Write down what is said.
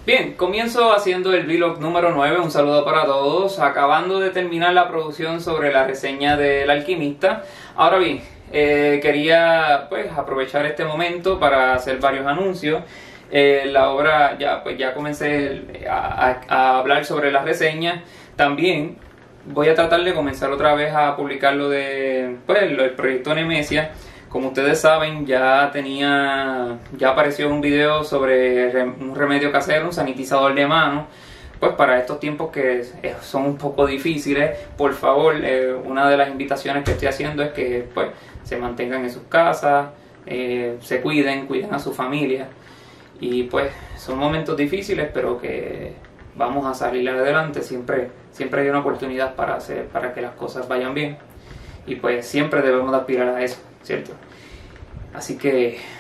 Bien, comienzo haciendo el vlog número 9, un saludo para todos, acabando de terminar la producción sobre la reseña del Alquimista. Ahora bien, quería pues aprovechar este momento para hacer varios anuncios. La obra, ya comencé a hablar sobre la reseña. También voy a tratar de comenzar otra vez a publicar el proyecto Nemesia. Como ustedes saben, ya apareció un video sobre un remedio casero, un sanitizador de mano. Pues para estos tiempos que son un poco difíciles, por favor, una de las invitaciones que estoy haciendo es que pues se mantengan en sus casas, se cuiden a su familia. Y pues son momentos difíciles, pero que vamos a salir adelante. Siempre hay una oportunidad para que las cosas vayan bien. Y pues siempre debemos de aspirar a eso, ¿cierto? Así que